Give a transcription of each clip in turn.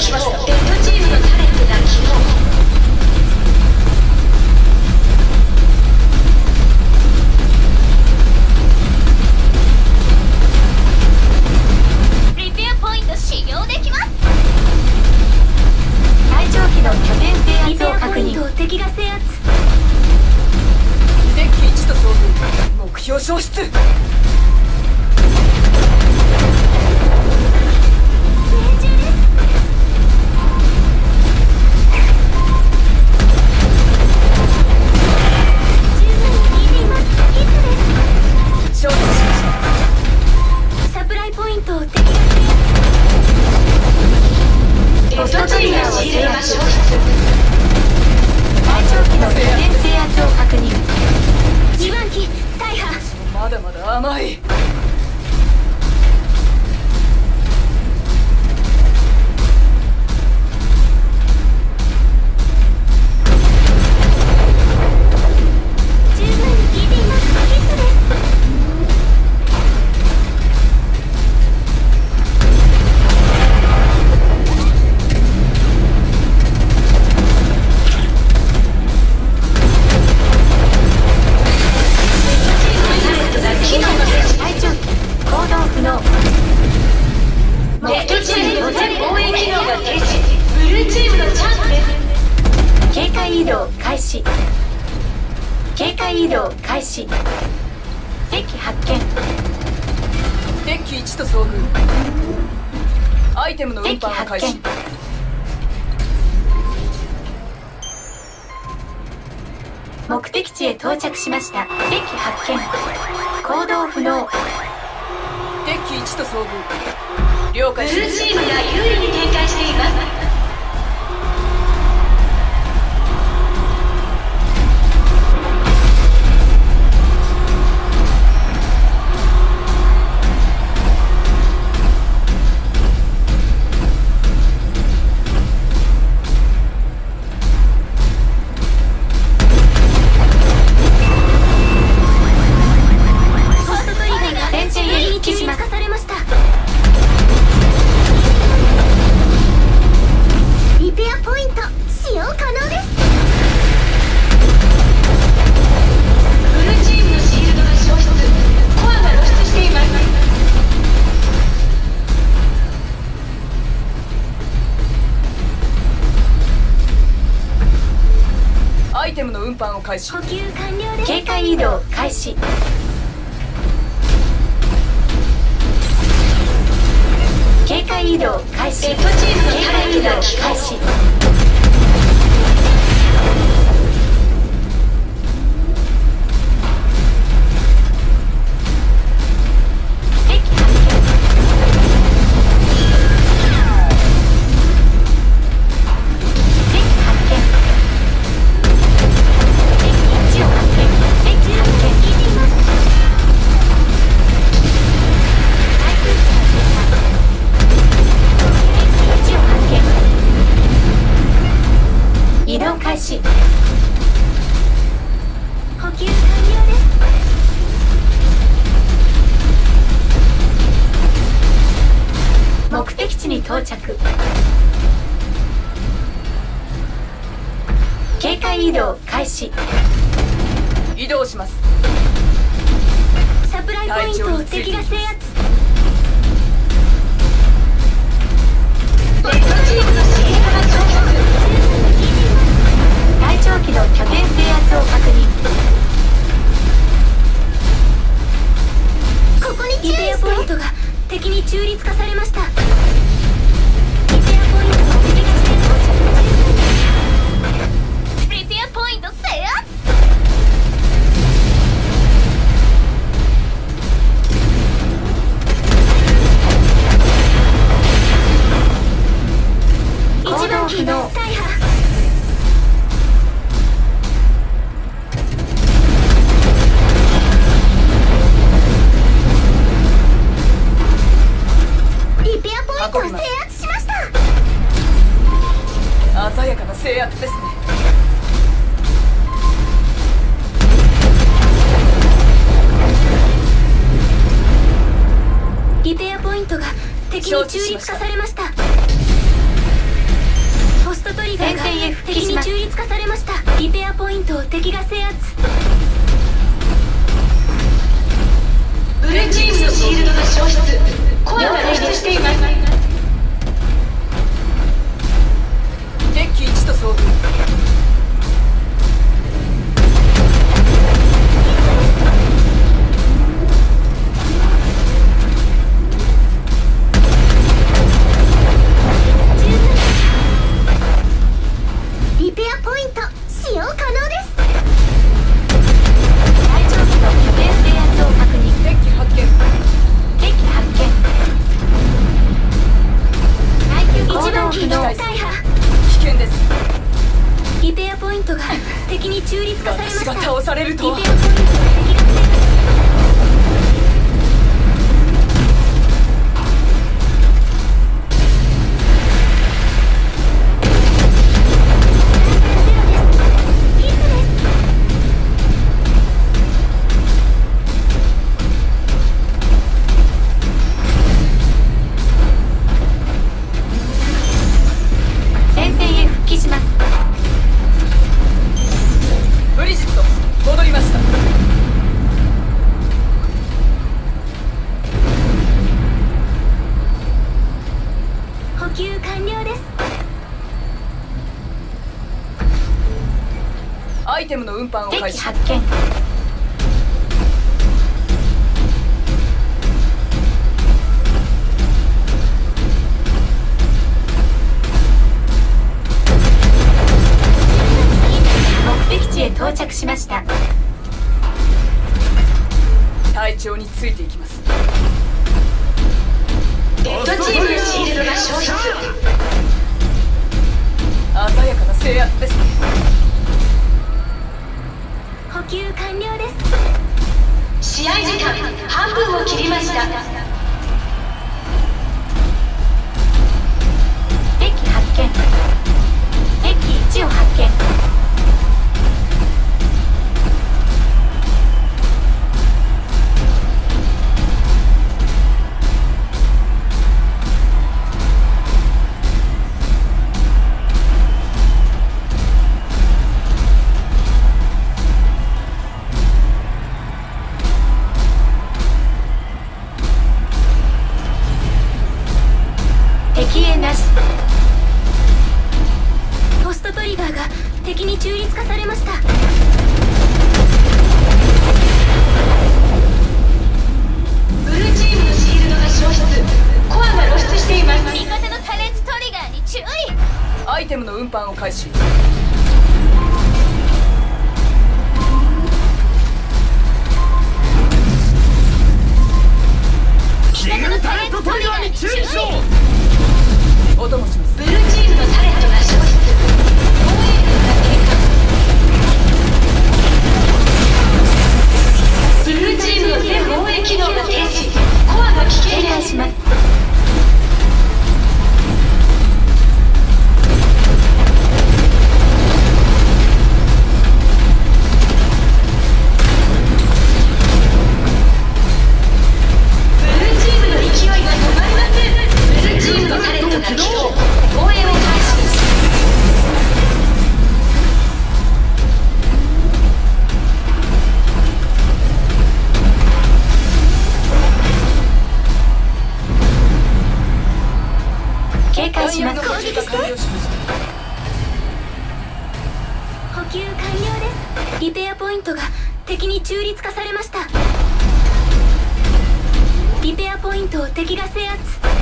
しました。レッドチームのタレントが起動。 リペアポイント使用できます。 隊長機の拠点制圧を確認。 敵が制圧。 デッキ1と遭遇。目標消失。まだまだ甘い。 警戒移動開始。敵発見。 デッキ1と遭遇。アイテムの運搬を開始。 目的地へ到着しました。敵発見。行動不能。 デッキ1と遭遇。了解しました。 ブルーチームが有利に展開しています。 アイテムの運搬を開始。 補給完了です。 警戒移動開始。警戒移動開始。警戒移動開始。移動開始。 補給完了です。 目的地に到着。警戒移動開始。 移動します。 サプライポイントを敵が制圧。 レッドチームの指令が到着。隊長機の拠点制圧を確認。 ここに注意して。リペアポイントが敵に中立化されました。リペアポイントが敵が制圧。リペアポイント制圧。 行動不能。 大破。リペアポイントを制圧しました。 鮮やかな制圧ですね。 リペアポイントが敵に中立化されました。 トトリガーが戦線へ復帰敵にします。 中立化されました。リペアポイントを敵が制圧。 ブルーチームのシールドが消失。コアが露出しています。 デッキ1と遭遇。 リペアポイント使用可能です。 大丈夫の拠点制圧を確認。 デッキ発見。 デッキ発見。耐久一行動不番機の能。 大破。 危険です。 リペアポイントが敵に中立化されまし私た。 が倒されるリペアとは。 ポイントを敵が制圧。 戦線へ復帰します。 ブリジット戻りました。 補給完了です。 アイテムの運搬をデッ開始。 キ発見。目的地へ到着しました。 隊長についていきます。 レッドチームのシールドが消失。 鮮やかな制圧ですね。 補給完了です。 試合時間半分を切りました。デッキ発見。デッキ1を発見。敵へなし。 ポストトリガーが敵に中立化されました。 ブルーチームのシールドが消失。コアが露出しています。 味方の多列トリガーに注意。 アイテムの運搬を開始。 味方のタレットトリガーに注意。 お供します。 ブルーチームのタレットが消失。防衛力が低下。ブルーチームの全防衛機能が停止。コアが危険です。警戒します。ブルーチームの勢いが止まりません。ブルーチームのタレットが起動。防衛を開始。警戒します。 弾薬の補充が完了しました。 補給完了です。リペアポイントが敵に中立化されました。リペアポイントを敵が制圧。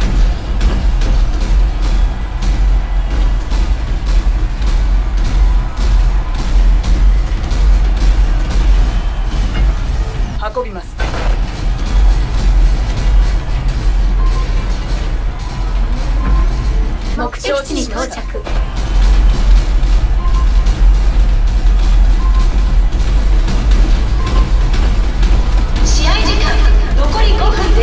運びます。 目的地に到着。試合時間残り5分です。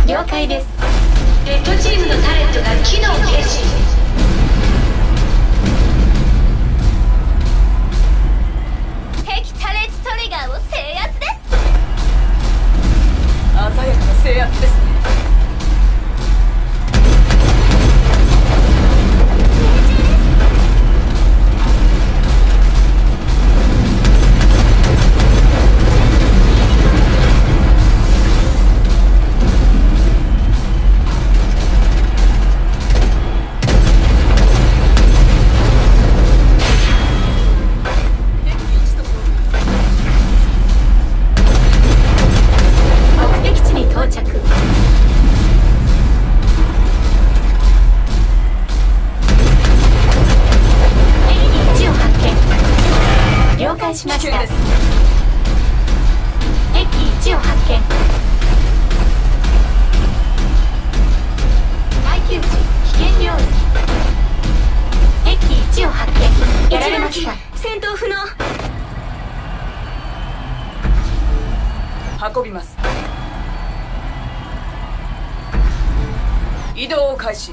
了解です。レッドチームのタレットが機能停止。 敵タレットトリガーを制圧です。 鮮やかな制圧ですね。 運びます。移動を開始。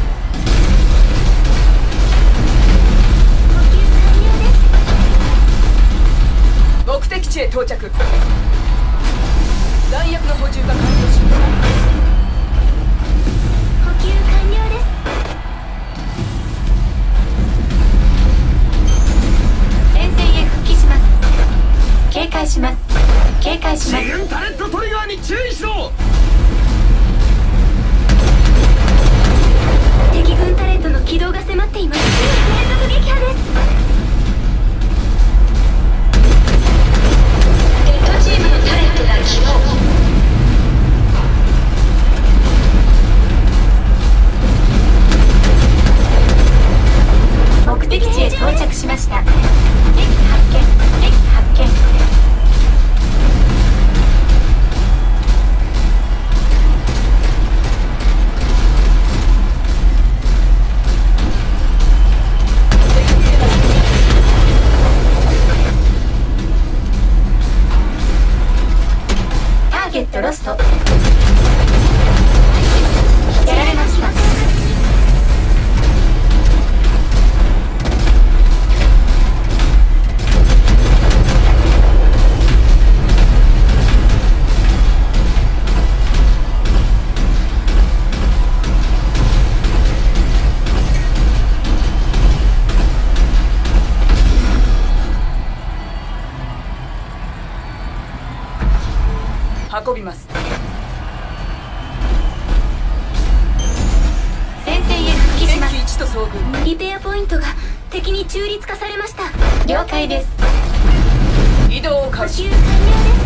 目的地へ到着。弾薬の補充が完了しました。 補給完了です。 戦線へ復帰します。警戒します。警戒します。 自軍タレットトリガーに注意しろ。 敵軍タレットの起動が迫っています。連続撃破です。 レッドチームのタレットが起動。目的地へ到着しました。敵発見。敵発見。ターゲットロスト。やられました。 運びます。 戦線へ復帰します。 敵基地と遭遇。 リペアポイントが敵に中立化されました。 了解です。 移動を開始。 補給完了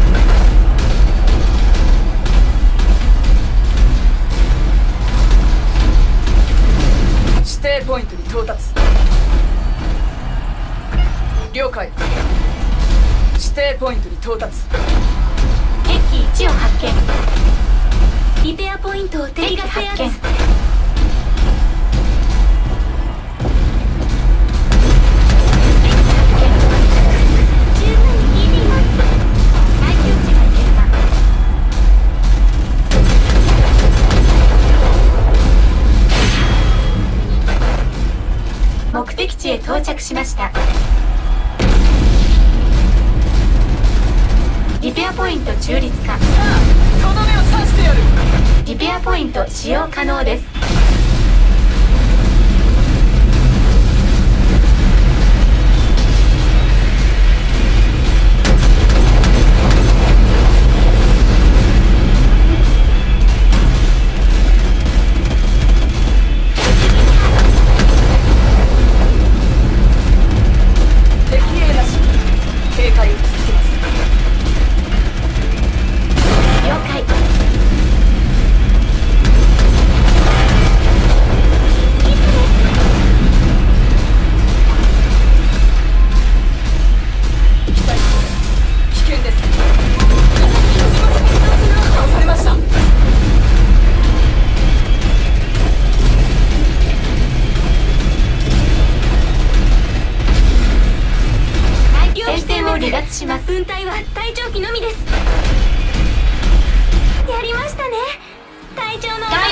です。 指定ポイントに到達。了解。指定ポイントに到達。 敵1を発見。 リペアポイントを敵が制圧。 発見。 十分に効いています。 大気値が低下。目的地へ到着しました。リペアポイント中立化。 さあ、とどめを刺してやる。 リペアポイント使用可能です。 敵兵なし。警戒を続けます。 了解。 危険です。倒されました。 戦線を離脱します。 分隊は隊長機のみです。やりましたね、隊長のおか